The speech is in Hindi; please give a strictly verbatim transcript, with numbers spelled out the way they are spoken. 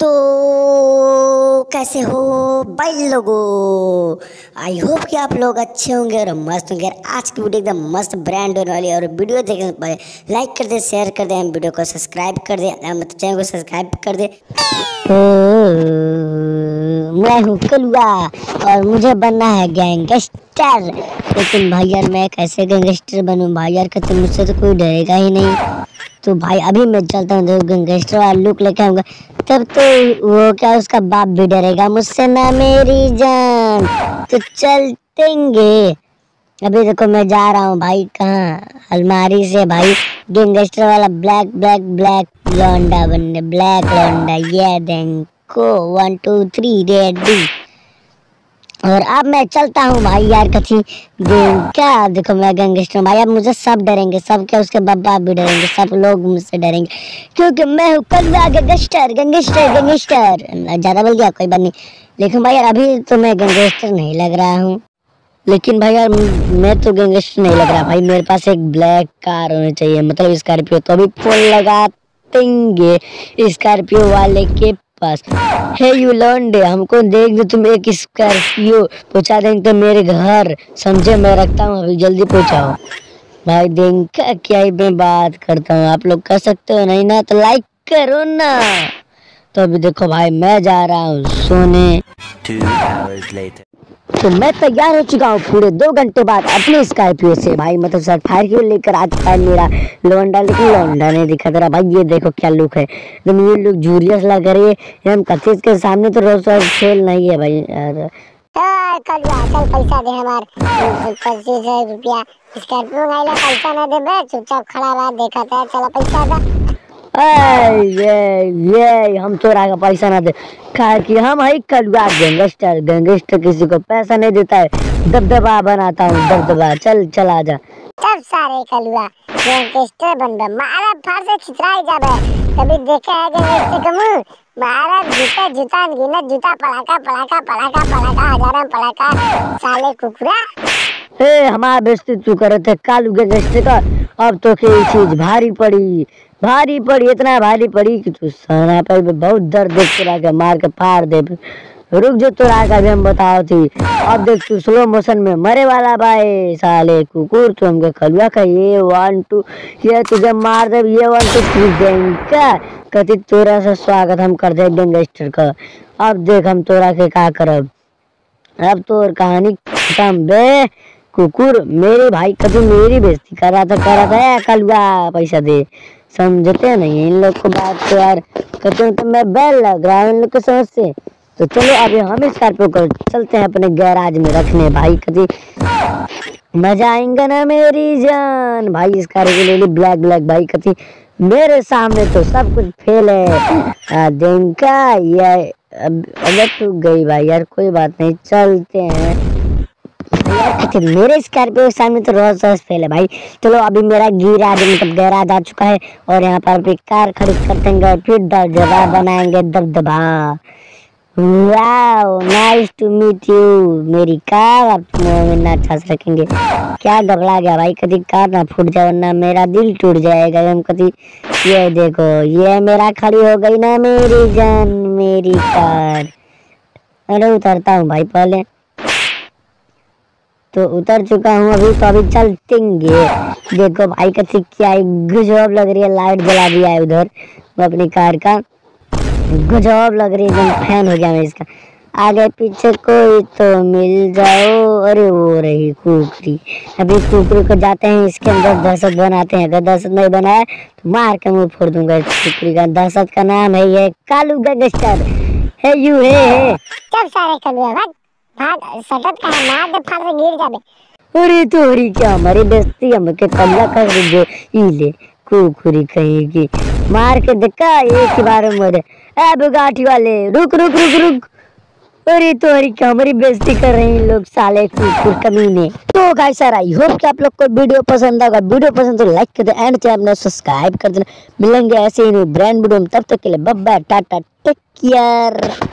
तो कैसे हो भाई लोगों, आई होप कि आप लोग अच्छे होंगे और मस्त होंगे। आज की वीडियो एकदम मस्त ब्रांड होने वाली है और वीडियो देखने से पहले लाइक कर दे, शेयर कर दे, वीडियो को सब्सक्राइब कर दे, मतलब चैनल को सब्सक्राइब कर दे। मैं हूँ कलुआ और मुझे बनना है गैंगस्टर। लेकिन भाई यार मैं कैसे गैंगस्टर बनूं भाई यार, कहते मुझसे तो कोई डरेगा ही नहीं। तो भाई अभी मैं चलता हूँ, तो गैंगस्टर वाला लुक लेके आऊंगा, तब तो वो क्या उसका बाप भी डरेगा मुझसे ना मेरी जान। तो चलतेंगे। अभी देखो मैं जा रहा हूँ भाई, कहाँ अलमारी से भाई गैंगस्टर वाला ब्लैक ब्लैक ब्लैक लौंडा बनने, ब्लैक लौंडा। ये देखो वन टू थ्री रेडी। और अब मैं चलता हूँ भाई यार, कथी क्या देखो मैं गैंगस्टर भाई, अब मुझे सब डरेंगे, सब क्या उसके बाबा भी डरेंगे, सब लोग मुझसे डरेंगे क्योंकि मैं हूँ कलुआ गैंगस्टर गैंगस्टर गैंगस्टर। ज़्यादा बोल गया कोई बात नहीं, लेकिन भाई यार अभी तो मैं गैंगस्टर नहीं लग रहा हूँ। लेकिन भाई यार मैं तो गैंगस्टर नहीं लग रहा भाई, मेरे पास एक ब्लैक कार होनी चाहिए, मतलब स्कॉर्पियो। तो अभी फोन लगा देंगे स्कॉर्पियो वाले के पास। हे यू लौंडे, हमको देख दो, तुम एक स्कॉर्पियो पहुंचा देंगे तो मेरे घर, समझे? मैं रखता हूँ अभी, जल्दी पहुंचाओ भाई। देंगे क्या ही मैं बात करता हूँ, आप लोग कर सकते हो नहीं ना, तो लाइक करो ना। तो अभी देखो भाई मैं जा रहा हूँ सोने। Two hours later. तो मैं तैयार हो चुका हूँ पूरे दो घंटे बाद अपने स्कॉर्पियो से भाई, मतलब सर फायर क्यों लेकर आ चुका है मेरा लौंडा। लेकिन लौंडा नहीं दिखा तेरा भाई, ये देखो क्या लुक है, एकदम ये लुक जूलियस लग रही है। हम कथिस के सामने तो रोज रोज खेल नहीं है भाई यार। कलुआ चल पैसा दे, हमार पच्चीस हजार रुपया स्कॉर्पियो गाइला, पैसा ना दे बे, चुपचाप खड़ा रहा देखा था। चला पैसा दा। ये ये हम तोरा का पैसा ना दे, खा कि हम है कलुआ गैंगस्टर। गैंगस्टर किसी को पैसा नहीं देता है, दबदबा बनाता हूँ दबदबा। चल चल आजा। सब सारे कलुआ गैंगस्टर बन बे, मारा फाड़ से छितराई जाबे। कभी देखा है गैंगस्टर का मुंह? मारा जूता जूता गिना, जूता पड़ाका पड़ाका पड़ाका पड़ाका हजारों पड़ाका, साले कुकुरा। ए हमारा बेइज्जती तू करे थे कालू गैंगस्टर का, अब तो कोई चीज भारी पड़ी, भारी पड़ी, इतना भारी पड़ी कि तू सहना पे बहुत दर्द देख के लाके मार के फाड़ दे। रुक जो तो रागा भी हम बताओ थी, अब देख तू स्लो मोशन में मरे वाला भाई, साले कुकुर। तू हमको कलुआ का ये वन टू, ये तुझे मार दे, ये वन टू थ्री देंगे कति तोरा से स्वागत हम कर दे गैंगस्टर का। अब देख हम तोरा के का करब, अब तो कहानी खत्म बे कुकुर। मेरे भाई कभी मेरी बेइज्जती कर रहा था कर रहा था कलुआ पैसा दे, समझते नहीं इन लोग को बात को यार। कहते तो मैं बैल लग रहा हूँ इन लोग को समझ से। तो चलो अभी हम स्कॉर्पियो को चलते हैं अपने गैराज में रखने भाई, कभी मजा आएगा ना मेरी जान। भाई स्कॉर्पियो ले ली ब्लैक ब्लैक भाई, कभी मेरे सामने तो सब कुछ फेल है। देंका ये अलग टूट गई भाई यार, कोई बात नहीं चलते हैं यार। मेरे स्कॉर्पियो के सामने तो रोज रोज फेल है भाई। चलो अभी मेरा गैराज मतलब गैराज आ चुका है और यहाँ पर भी कार खड़ी कर देंगे, फिर दबदबा बनाएंगे दबदबा। Wow nice to meet you मेरी कार, अब तुम अच्छा से रखेंगे। क्या घबरा गया भाई, कभी कार ना फूट जाए वरना मेरा दिल टूट जाएगा हम कभी। ये देखो ये मेरा खड़ी हो गई ना मेरी जान मेरी कार। अरे उतरता हूँ भाई पहले, तो उतर चुका हूँ अभी। तो अभी चलतेंगे। देखो भाई कथी क्या गजब लग रही है, लाइट जला दिया है उधर अपनी कार का, गजब लग रही है, एकदम फैन हो गया मैं इसका। आगे पीछे कोई तो मिल जाओ। अरे वो रही कुकरी, अभी कुकरी को जाते हैं इसके अंदर दहशत बनाते हैं। अगर दहशत नहीं बनाया तो मार के मुंह फोड़ दूंगा इस कुकरी का। दहशत का नाम है ये Kalu gangster. Hey you hey hey सब सारे कलुआ भाग भाग, सटत का मार दे फाड़ से गिर जाबे। अरे तोरी क्या हमारी बेइज्जती हमके कल्ला कर दे, ई ले कुकुरी कहेगी, मार के देखा एक ही बार मरे। ए बुगाटी वाले रुक रुक रुक रुक, अरे तोरी क्या हमारी बेइज्जती कर रहे हैं लोग, साले कुकुर कमीने। तो गाइस सर आई होप कि आप लोग को वीडियो पसंद आएगा, वीडियो पसंद तो लाइक कर दे एंड चैनल सब्सक्राइब कर देना। मिलेंगे ऐसे ही ब्रांड वीडियो में, तब तक के लिए bye bye tata take care.